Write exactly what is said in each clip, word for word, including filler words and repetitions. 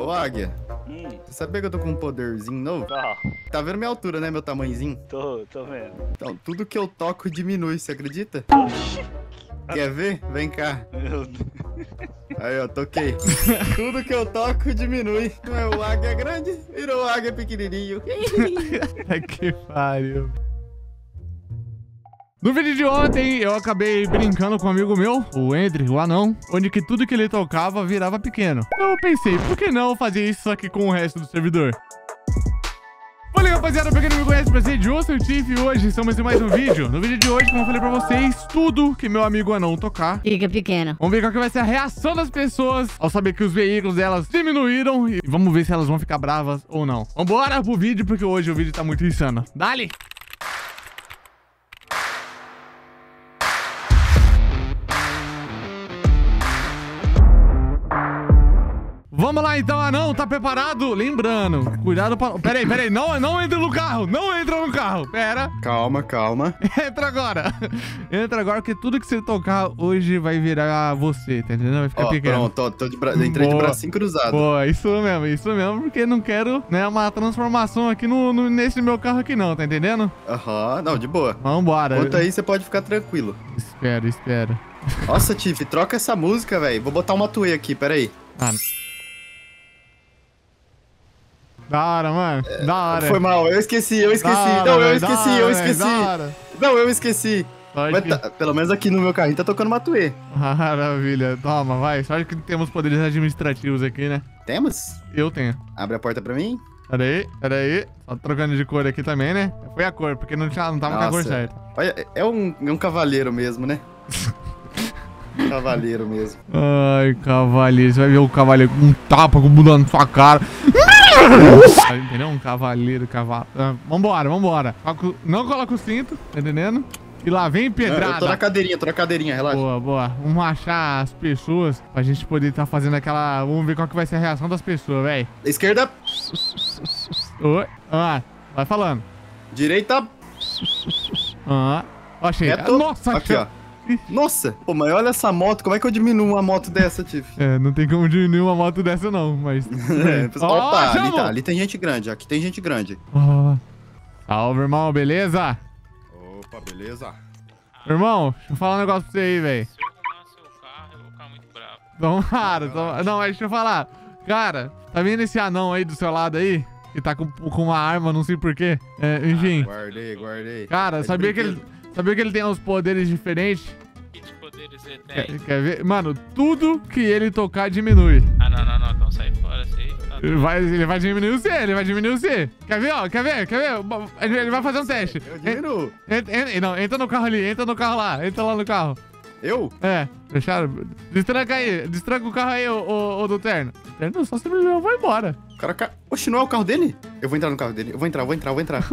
Ô, Águia. Hum. Você sabia que eu tô com um poderzinho novo? Tá. Tá vendo minha altura, né? Meu tamanhozinho? Tô, tô vendo. Então, tudo que eu toco diminui, você acredita? Quer ver? Vem cá. Meu Deus. Aí, ó, toquei. Tudo que eu toco diminui. Não é o Águia grande, virou o Águia pequenininho. Que pariu. No vídeo de ontem, eu acabei brincando com um amigo meu, o Endre, o anão, onde que tudo que ele tocava virava pequeno. Então eu pensei, por que não fazer isso aqui com o resto do servidor? Olha, rapaziada, pra quem não me conhece, prazer de eu sou o Tiff e hoje estamos em mais um vídeo. No vídeo de hoje, como eu falei pra vocês, tudo que meu amigo anão tocar fica pequeno. Vamos ver qual que vai ser a reação das pessoas ao saber que os veículos delas diminuíram e vamos ver se elas vão ficar bravas ou não. Vambora pro vídeo, porque hoje o vídeo tá muito insano. Dale! Vamos lá então, anão, tá preparado? Lembrando, cuidado pra... Peraí, peraí, não, não entra no carro, não entra no carro, pera. Calma, calma. Entra agora. Entra agora, porque tudo que você tocar hoje vai virar você, tá entendendo? Vai ficar Ó, pequeno. pronto, tô, tô de bra... entrei Boa. de bracinho cruzado. Boa, isso mesmo, isso mesmo, porque não quero, né, uma transformação aqui no, no, nesse meu carro aqui não, tá entendendo? Aham, não, de boa. Vambora. Quanto aí, você pode ficar tranquilo. Espero, espero. Nossa, Tiff, troca essa música, velho. Vou botar uma Matuê aqui, peraí. Ah, da hora, mano. Da hora. Foi mal, eu esqueci, eu esqueci. Da hora, não, eu véio, esqueci, da hora, eu véio, esqueci. da hora. Não, eu esqueci. Sorte Mas que- tá- pelo menos aqui no meu carrinho tá tocando Matuê. Maravilha. Toma, vai. Sorte que temos poderes administrativos aqui, né? Temos? Eu tenho. Abre a porta pra mim. Pera aí, pera aí. Só trocando de cor aqui também, né? Foi a cor, porque não, tinha, não tava com a cor Nossa. certa. Olha, é um, é um cavaleiro mesmo, né? Cavaleiro mesmo. Ai, cavaleiro. Você vai ver o cavaleiro com um tapa com o bunda na sua cara. Entendeu? Um cavaleiro, cavalo. Ah, vambora, vambora. Coloca- Não coloca o cinto, tá entendendo? E lá vem Eu tô pedrada. na cadeirinha, tô na cadeirinha, relaxa. Boa, boa. Vamos achar as pessoas pra gente poder estar fazendo aquela... Vamos ver qual que vai ser a reação das pessoas, velho. Esquerda, Oi. Ah, vai falando. direita, Ah, ó, achei. reto. Nossa, Aqui, ó. Nossa, pô, mas olha essa moto, como é que eu diminuo uma moto dessa, Tiff? É, não tem como diminuir uma moto dessa não, mas... É, Ó, opa, ali chamou. tá, ali tem gente grande, aqui tem gente grande. Ó. Salve, irmão, beleza? Opa, beleza? Irmão, deixa eu falar um negócio pra você aí, velho. Se eu arrumar seu carro, eu vou ficar muito bravo. Então, cara, então- não, mas deixa eu falar. Cara, tá vendo esse anão aí do seu lado aí? Que tá com, com uma arma, não sei porquê. É, enfim. Guardei, guardei. Cara, Tá de sabia que, ele, brinquedo. sabia que ele tem uns poderes diferentes? Que de poderes ele Quer, tem? quer ver? Mano, tudo que ele tocar diminui. Ah, não, não, não, então sai fora, sei. Tá, Ele vai, ele vai diminuir o C, ele vai diminuir o C. Quer ver, ó? Quer ver? Quer ver? Ele ele vai fazer um teste. Eu diminuo. Entra, entra, não, entra no carro ali, entra no carro lá, entra lá no carro. Eu? É, fecharam? Destranca aí, destranca o carro aí, ô, ô, ô do terno. O terno só simplesmente vai embora. O cara... ca- Oxe, não é o carro dele? Eu vou entrar no carro dele, eu vou entrar, eu vou entrar, eu vou entrar.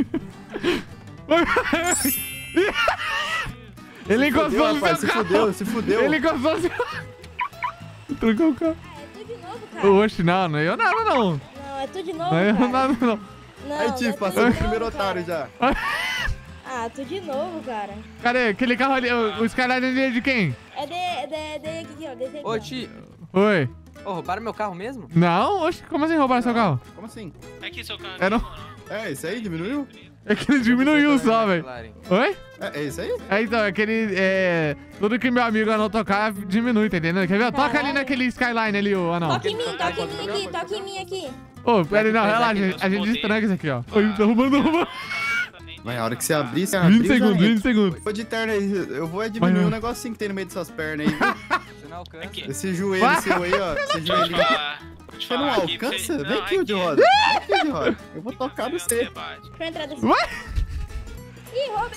Ele encostou Fudeu, no rapaz, seu se carro. fudeu, se fudeu. Ele encostou no seu... Trancou o carro. É tudo de novo, cara. Oxe, não, não é eu nada, não. Não, é tudo de novo, Não é eu cara. nada, não. Não, Aí, não Tiff, é tudo passou de o primeiro novo, otário cara. já. Ah, tudo de novo, cara. Cadê? Aquele carro ali, o, o Skyline é de quem? É de, é de, é de aqui, ó. Desse aqui, Ô, ó. Ti, Oi. ô, roubaram meu carro mesmo? Não, oxe, como assim roubaram seu carro? Como assim? É que seu carro Era um- É, esse aí diminuiu? É que ele diminuiu só, velho. McLaren. Oi? É, é esse aí? É, então, é que ele, é... Tudo que meu amigo anão tocar, diminui, tá entendendo? Quer ver? Toca ali Caralho. naquele Skyline ali, ô anão. Toca em mim, toca em mim aqui, toca em mim aqui. Ô, pera aí, não, Mas relaxa, aqui a gente meus destranca isso aqui, ó. Oi, tá roubando, tá roubando. Mas a hora que você abrir, você abriu, vinte já segundos, entra. vinte segundos. Vou de terno aí, eu vou é diminuir Vai, um vai. negocinho que tem no meio dessas pernas aí, viu? Você não alcança. Aqui. Esse joelho seu aí, ó. Esse Deixa eu te joelhinho. falar. Vou te Você não falar aqui pra alcança? você- Vem Não, aqui, o de aqui. roda. Vem aqui, o de roda. Eu vou tocar no Você C. bate. Deixa eu entrar desse... Ué? Ih, rouba.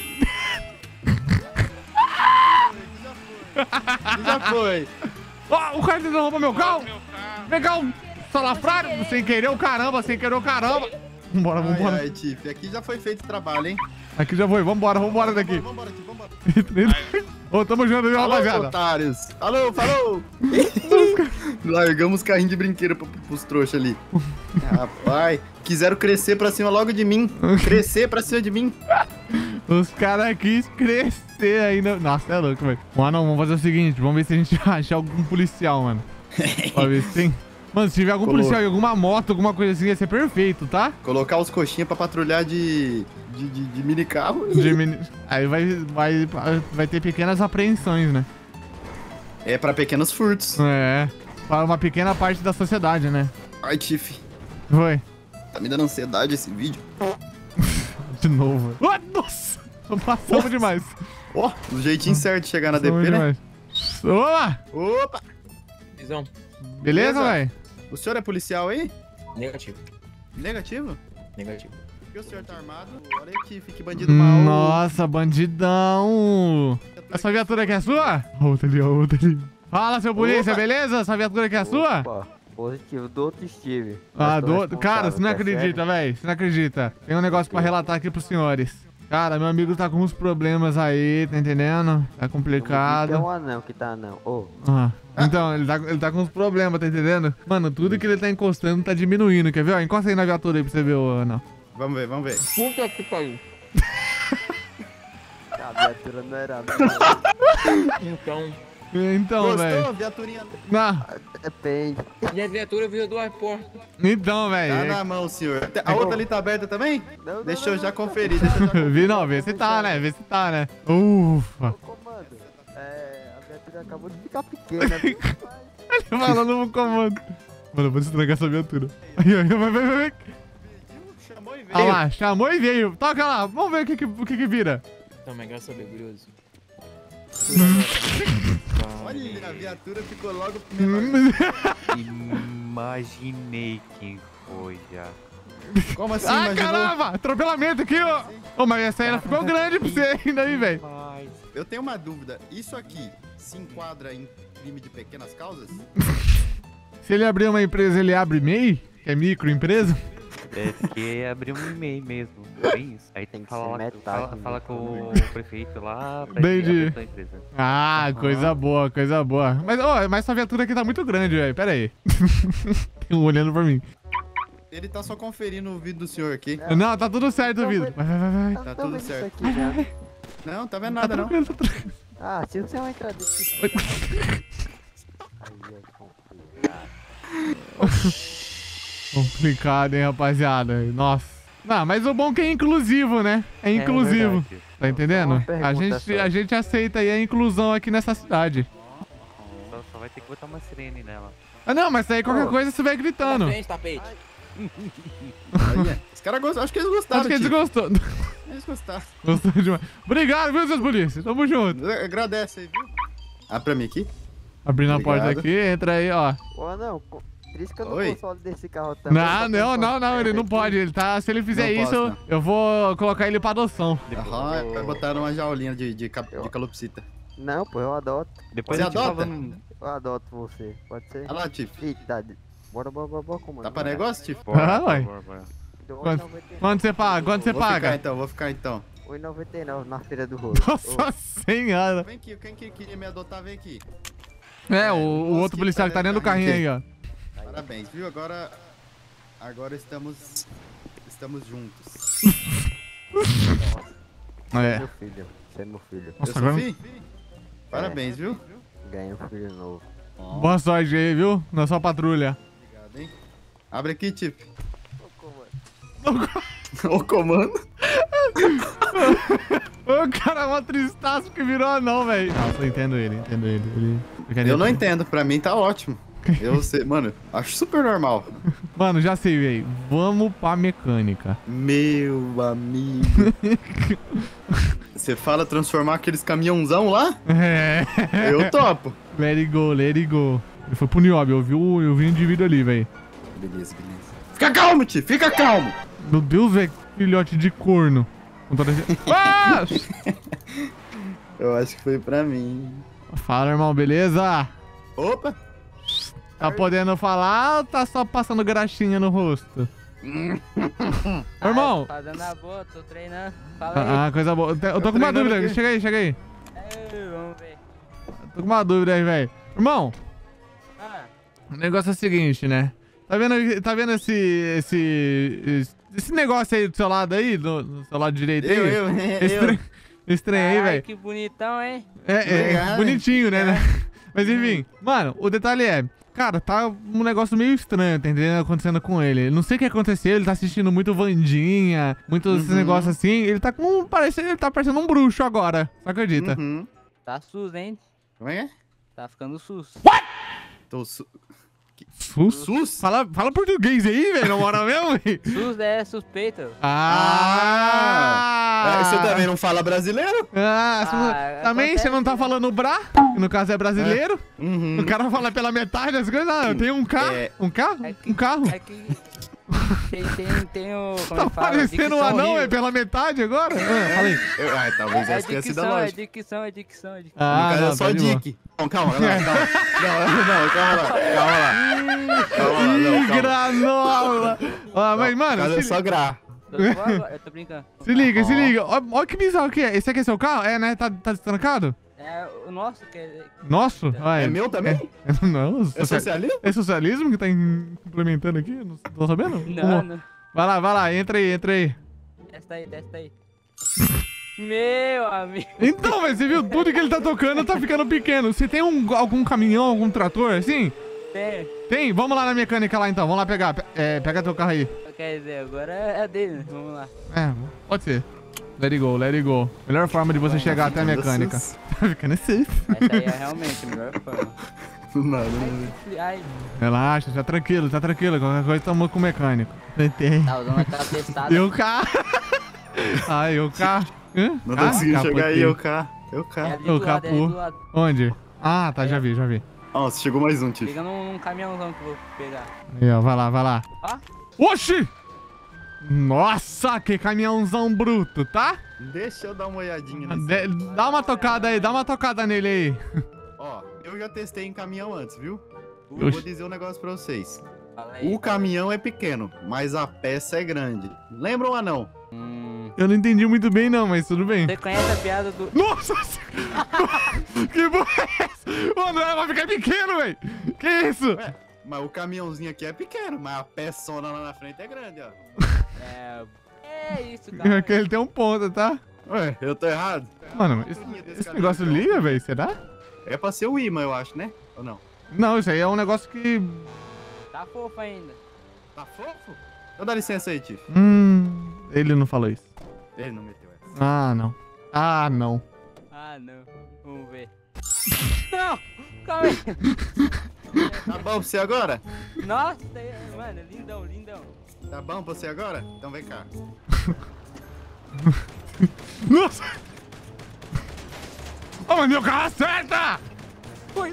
Já foi. Ó, o cara tentou roubar meu carro. Meu carro. Vem cá, um salafrário. Sem querer o caramba, sem querer o caramba. Vambora, Ai, vambora. ai, Tiff, aqui já foi feito o trabalho, hein? Aqui já foi, vambora, vambora daqui. Vambora, Tiff, vambora. Ô, tamo junto, viu, Alô, rapaziada? otários. Alô, falou. Largamos o carrinho de brinquedo pro- pros trouxas ali. Rapaz, quiseram crescer pra cima logo de mim. Crescer pra cima de mim. Os caras quis crescer ainda. Nossa, é louco, velho. Mano, vamos fazer o seguinte, vamos ver se a gente acha algum policial, mano. Pra ver se tem. Mano, se tiver algum Colou. policial em alguma moto, alguma coisa assim, ia ser perfeito, tá? Colocar os coxinhas pra patrulhar de, de, de, de mini carro. De mini- Aí vai, vai, vai ter pequenas apreensões, né? É pra pequenos furtos. É. Para uma pequena parte da sociedade, né? Ai, Tiff, Foi. tá me dando ansiedade esse vídeo. De novo. Ah, nossa! Passamos demais. Ó, do jeitinho certo de chegar na D Passamos P, né? demais. Opa! Opa! Visão. Beleza, Beleza? velho? O senhor é policial aí? Negativo. Negativo? Negativo. Por que o senhor tá armado? Olha aí, Tiff, que bandido mau. Nossa, bandidão! Essa viatura aqui é sua? A outra ali, a outra ali. Fala, seu polícia, Opa. beleza? Essa viatura aqui é sua? Opa, positivo do outro Steve. Ah, Eu tô do... cara, você não responsável, tá acredita, velho. Você não acredita. Tem um negócio pra relatar aqui pros senhores. Cara, meu amigo tá com uns problemas aí, tá entendendo? Tá certo? É complicado. um anão que tá anão. Ô, Ah, então, ele tá, ele tá com uns problemas, tá entendendo? Mano, tudo que ele tá encostando tá diminuindo, quer ver? Ó, encosta aí na viatura aí pra você ver, ô, não. Vamos ver, vamos ver. Puta que pariu. a viatura não era minha. Então, Então, velho. Gostou, viaturinha? Não, Depende. minha viatura veio duas portas. então, Tá velho. na mão, senhor. A outra ali tá aberta também? Não, não, Deixa não, eu já não, conferir, deixa eu já conferir. Vi não, vê se tá, né? Vê se tá, né? Ufa. Ô, comando, é, a viatura acabou de ficar pequena. viu? Ele falando no comando. Mano, eu vou estragar essa viatura. Aí, aí, vai, vai, vai. Chamou e veio. Olha lá, chamou e veio. Toca lá, vamos ver o que que, o que, que vira. Não, mas graças a Deus, curioso. Olha, a viatura ficou logo menor. Imaginei quem foi já. Como assim, Ah, imaginou? caramba! Atropelamento aqui, ó. Ô, mas essa aí ela ficou grande pra você ainda aí, velho. Mas Eu tenho uma dúvida. Isso aqui se enquadra em crime de pequenas causas? Se ele abrir uma empresa, ele abre M E I? Que é microempresa? é que abriu um e-mail mesmo. Bem isso. Aí Tem que fala, ser lá- metade, fala, né? fala com o prefeito lá pra Entendi. ele abrir sua empresa. Ah, coisa boa, coisa boa. Mas, ó, mas essa viatura aqui tá muito grande, velho. Pera aí. Tem um olhando pra mim. Ele tá só conferindo o vídeo do senhor aqui. Não, tá tudo certo, Então, Vitor. Vai, vai, vai, vai. Tá tô tudo vendo certo. Isso aqui já. Não, tá vendo Tá nada, não. tranquilo, tá tranquilo. Ah, se você é uma entrada desse tipo. Aí é complicado. Complicado, hein, rapaziada. Nossa. Não, mas o bom é que é inclusivo, né? É inclusivo. verdade. Tá entendendo? Uma A pergunta gente, só. a gente aceita aí a inclusão aqui nessa cidade. Só, só vai ter que botar uma sirene nela. Ah, não, mas aí qualquer Ô. coisa você vai gritando. Na frente, tapete. Olha, os caras gostaram. Acho que eles gostaram. Acho que eles tio. gostou. Eles gostaram. Gostou demais. Obrigado, viu, seus polícias? Tamo junto. Agradece aí, viu? Ah, pra mim aqui? Abrindo a Obrigado. porta aqui, entra aí, ó. Ô, anão, co- trisca no Oi. console desse carro também. Não, pra não, pensar. não, não, ele não pode. Ele tá. Se ele fizer Não isso, posso, não. eu vou colocar ele pra adoção. Aham, vai botar uma jaulinha de, de, cap- de calopsita. Não, pô, eu adoto. Depois Você a gente adota? tava no... Eu adoto você. Pode ser? Olha lá, Tiff. Ih, tá. de- Bora, bora, bora, bora, comando. Tá pra negócio, Tiff? Ah, ué. bora, bora. Deu Quanto, um e noventa e nove. quanto você paga? Quanto você Vou ficar paga? então, vou ficar então. um e noventa e nove na feira do rolo. Nossa senhora. Vem aqui, quem que queria me adotar, vem aqui. É, o, o outro policial que tá dentro do carrinho aí, ó. Parabéns, viu? Agora. Agora estamos. Estamos juntos. É. Meu filho. Você é meu filho. Nossa, Eu sou agora... fi? Parabéns, viu? Ganhei um filho novo. Ó, Boa sorte aí, viu? Na sua patrulha. obrigado, hein? Abre aqui, Tiff. Ô, comando. O comando. O cara é uma tristaço que virou anão, velho. Nossa, eu entendo ele, entendo ele. ele... Eu não entendo, pra mim tá ótimo. Eu sei, mano, acho super normal. Mano, já sei, velho. Vamos pra mecânica. Meu amigo. Você fala transformar aqueles caminhãozão lá? É. Eu topo. Let it go, let it go. Ele foi pro Niobe, eu vi o, eu vi um indivíduo ali, velho. Beleza, beleza. Fica calmo, Tiff, fica calmo. Meu Deus, velho, filhote de corno. Com toda... Ah! Eu acho que foi pra mim. Fala, irmão, beleza? Opa. Tá podendo falar ou tá só passando graxinha no rosto? Ô, irmão. Tá dando a boa, tô treinando. Fala aí. Ah, coisa boa. Eu tô Eu com uma treinando dúvida. aqui. Chega aí, chega aí. Ei, vamos ver. Tô com uma dúvida aí, velho. Irmão, Ah, o negócio é o seguinte, né? Tá vendo, tá vendo esse, esse, esse, esse negócio aí do seu lado aí? Do, do seu lado direito aí? Eu, eu, Esse eu. trem, esse trem aí, caralho, velho. que bonitão, hein? É, é Obrigado. bonitinho, né? né? Mas enfim, mano, o detalhe é... Cara, tá um negócio meio estranho, tá entendendo? Acontecendo com ele. Não sei o que aconteceu, ele tá assistindo muito Vandinha, muito esses Uhum. negócios assim. Ele tá com... Parece, ele tá parecendo um bruxo agora. Você acredita? Uhum. Tá sus, hein? Como é? Tá ficando sus. Tô su... Sus? Sus? Fala, fala português aí, velho, na moral mesmo, velho. Sus é suspeito. Ah! É, você também não fala brasileiro? Ah, você não- Ah, também acontece, você não tá né? falando bra, que no caso é brasileiro. Uhum. O cara fala pela metade das coisas. Ah, eu tenho um carro. É. Um carro? É que- Um carro. É que tem, tem, tem o... Como Tá é que fala? parecendo um Dicção anão, é horrível. pela metade agora? Ah, fala aí. Eu, ai, talvez É essa tenha sido a dicção, é lógica. dicção, é dicção, é dicção. Ah, no caso não, é só tá de boa. Dick. Não, calma, calma, calma. Não, não, calma lá, calma lá. Calma lá, não, Ih, calma. granola. Ah, mas, No mano, caso é se, só gra. Tô de boa agora? Eu tô brincando. se liga, se Ó. liga. Ó, Olha que bizarro que é. Esse aqui é seu carro? É, né? Tá, tá destrancado? É o nosso que é... Nosso? Ah, É meu também? É, não, É social- socialismo? é socialismo que tá im- implementando aqui? Não tô sabendo? Não, Vamos- não. Vai lá, vai lá, entra aí, entra aí. Testa aí, testa aí. Meu amigo. Então, mas você viu tudo que ele tá tocando, tá ficando pequeno. Você tem um, algum caminhão, algum trator, assim? Tem. Tem? Vamos lá na mecânica lá então, vamos lá pegar. Pe- É, pega teu carro aí. Quer dizer, agora é dele, né? Vamos lá. É, pode ser. Let it go, let it go. Melhor forma de você chegar até a mecânica. Tá ficando assim. Essa aí é realmente a melhor forma. Não, não. Ai, Relaxa, tá tranquilo, tá tranquilo. Qualquer coisa tamo com o mecânico. Tem. tá usando aquela testada. E o carro? Ai, o carro. Hã? Não Ah, tô conseguindo chegar aí, capotei. eu cá. Eu É cá. ali Ô, do lado, é ali capô. do lado. Onde? Ah, tá, já vi, já vi. Nossa, chegou mais um, Tiff. Liga num, num caminhãozão que eu vou pegar. Aí, ó, vai lá, vai lá. Ó. Oxi! Nossa, que caminhãozão bruto, tá? Deixa eu dar uma olhadinha nesse. De- dá uma tocada aí, dá uma tocada nele aí. Ó, eu já testei em caminhão antes, viu? Eu Oxi. vou dizer um negócio pra vocês. Fala aí. O caminhão é pequeno, mas a peça é grande. Lembra ou não? Hum, Eu não entendi muito bem não, mas tudo bem. você conhece a piada do... Nossa! Que porra é essa? Ô, não, vai ficar pequeno, velho. Que isso? Ué, mas o caminhãozinho aqui é pequeno, mas a peçona lá na frente é grande, ó. É, é isso, cara. Que ele tem um ponto, tá? Ué, eu tô errado? Mano, mas esse, esse negócio liga, velho? Será? É pra ser o imã, eu acho, né? Ou não? Não, isso aí é um negócio que... Tá fofo ainda. Tá fofo? Então dá licença aí, Tiff. Hum... Ele não falou isso. Ele não meteu essa. Ah, não. Ah, não. Ah, não. Vamos ver. Não! Calma aí. Tá bom pra você agora? Nossa, mano, lindão, lindão. Tá bom pra você agora? Então vem cá. Nossa! Oh, mas meu carro acerta! Você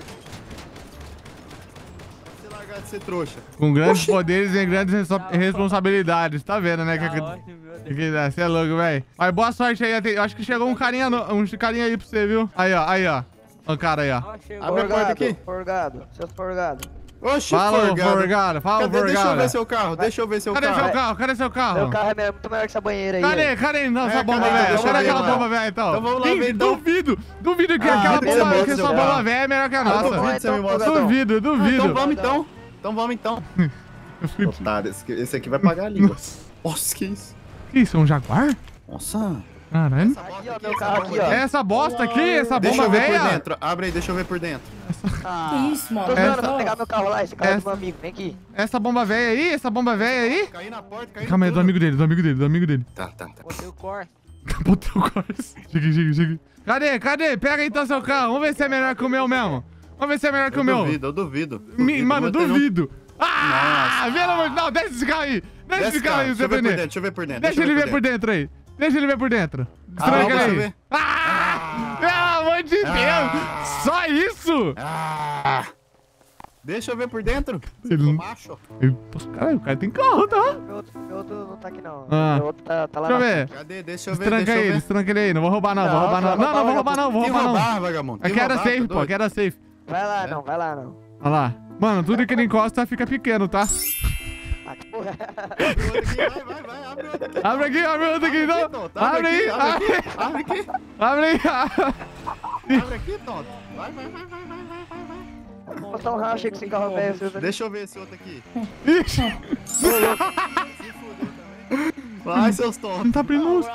largar de ser trouxa. Com grandes poderes e grandes reso- responsabilidades. Tá vendo, né? Que, Tá que, ótimo, meu Deus. que, você é louco, velho. Mas boa sorte aí. Eu acho que chegou um carinha, no- um carinha aí pra você, viu? Aí, ó. Aí, ó. O cara aí, ó. Ó, chegou. Abre a porta aqui. Forgado, seus forgados. Oxi, Fala, forgado. Forgado. Fala, Cadê? Deixa eu ver Forgado. seu carro. Deixa eu ver seu Cadê carro. seu carro? Cadê seu carro? Meu carro é me- muito maior que essa banheira aí. Cadê? velho. Cadê não, essa É, bomba cadê? velha? Deixa eu Cadê ver aquela lá. bomba velha, então? Então vamos lá Ih, ver, então. Duvido. Duvido que Ah, aquela beleza, bomba, mostra que seu essa carro. bomba velha é melhor que a Eu nossa. duvido que você me Então, mostra. Duvido, Então duvido. vamos então. Então vamos então. Otário, esse, esse aqui vai pagar a língua. Nossa, que isso? Que isso, é um Jaguar? Nossa. Caralho. Aqui, ó, meu carro aqui, ó. Essa bosta aqui, essa Deixa bomba eu ver por velha. dentro. Abre aí, deixa eu ver por dentro. Ah, Que isso, mano? tô zoando, Essa- vou pegar meu carro lá, esse carro é do essa- meu amigo, vem aqui. Essa bomba velha aí, essa bomba velha aí. Caí na porta, caí Calma aí, em do tudo. amigo dele, do amigo dele, do amigo dele. Tá, tá, tá. Botei o Corsa. Botou o Corsa. Chega, chega, chega. Cadê, cadê? Pega então seu carro. Vamos ver se é melhor que o meu mesmo. Vamos ver se é melhor que Eu o meu. duvido, eu duvido. Mi- Duvido, Mano, vou ter um- duvido. Ah, pelo amor de Deus, desce esse carro aí. Desce Desce, esse carro cara. aí, Deixa você eu ver por vender. dentro, deixa eu ver por dentro. Deixa ele ver por dentro aí. Deixa ele ver por dentro. Destranca deixa eu ele aí. ver. Ah! Pelo amor de Deus! Só isso? Ah, deixa eu ver por dentro. Ele Sou não... macho. ele- Poxa, caralho, o cara tem carro, tá? Meu outro, meu outro não tá aqui não. Ah. Meu outro tá, tá lá Deixa eu na ver. Cadê? Deixa eu ver, Destranca deixa eu ele, ver. destranca ele aí. Não vou roubar não, vou Não, roubar não. vai Não, não vou roubar, roubar não, vou Tem roubar não. roubar, vagabundo. Tem Aqui era roubar, safe, tá pô, doido? aqui era safe. Vai lá É. não, vai lá não. Olha lá. Mano, tudo que ele encosta fica pequeno, tá? Ah, que porra. Abre outro aqui, vai, vai, vai, abre outro aqui. Abre aqui, abre outro aqui, então. tonto, Abre aí, abre abre aqui, abre aqui. abre aí. Abre aqui, tonto. Vai, vai, vai, vai, vai, vai, vai, vai. Vou botar um racha aí com esse carro velho. seus- Deixa eu ver esse outro aqui. Ixi, Vai, seus tontos. não tá abrindo os...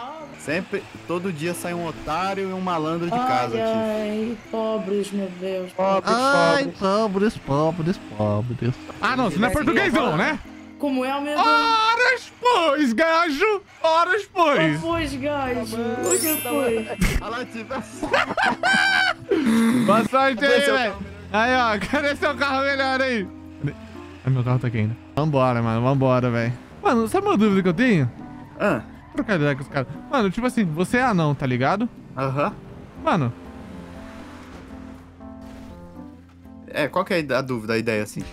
Sempre, todo dia sai um otário e um malandro de casa Ai, aqui. ai, pobres, meu Deus. Pobres, Ai, pobres. pobres, pobres, pobres. Ah, não, você não é português não, né? Como é, meu Deus? Horas, pois, gajo! Horas, Oh, pois! pois, gajo. O que foi? Olha lá, tipo. Boa sorte aí, Esse é o velho! carro Aí, ó, cadê seu carro melhor aí? Ai, meu carro tá aqui ainda. Vambora, mano, vambora, velho. Mano, sabe uma dúvida que eu tenho? Ah, Trocar ideia com os caras. Mano, tipo assim, você é anão, tá ligado? aham. Mano, É, qual que é a dúvida, a ideia, assim?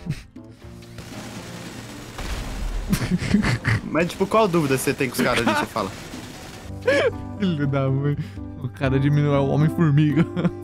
Mas, tipo, qual dúvida você tem com os caras ali, você fala? filho da mãe. O cara diminuiu o Homem-Formiga.